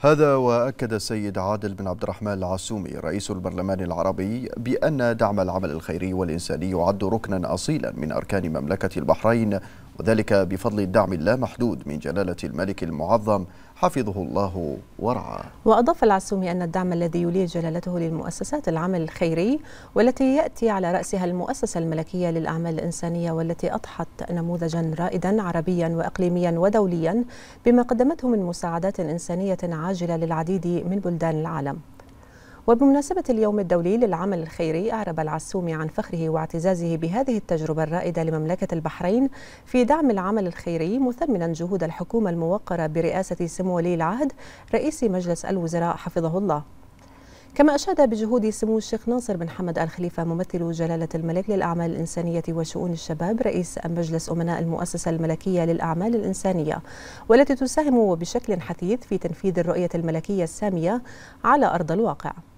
هذا وأكد السيد عادل بن عبد الرحمن العسومي رئيس البرلمان العربي بأن دعم العمل الخيري والإنساني يعد ركنا أصيلا من أركان مملكة البحرين، وذلك بفضل الدعم اللامحدود من جلالة الملك المعظم حفظه الله ورعاه. وأضاف العسومي أن الدعم الذي يوليه جلالته للمؤسسات العمل الخيري والتي يأتي على رأسها المؤسسة الملكية للأعمال الإنسانية والتي أضحت نموذجا رائدا عربيا وإقليميا ودوليا بما قدمته من مساعدات إنسانية عاجلة للعديد من بلدان العالم. وبمناسبة اليوم الدولي للعمل الخيري أعرب العسومي عن فخره واعتزازه بهذه التجربة الرائدة لمملكة البحرين في دعم العمل الخيري، مثمنا جهود الحكومة الموقرة برئاسة سمو ولي العهد رئيس مجلس الوزراء حفظه الله. كما أشاد بجهود سمو الشيخ ناصر بن حمد آل خليفة ممثل جلالة الملك للأعمال الإنسانية وشؤون الشباب رئيس مجلس أمناء المؤسسة الملكية للأعمال الإنسانية، والتي تساهم بشكل حثيث في تنفيذ الرؤية الملكية السامية على أرض الواقع.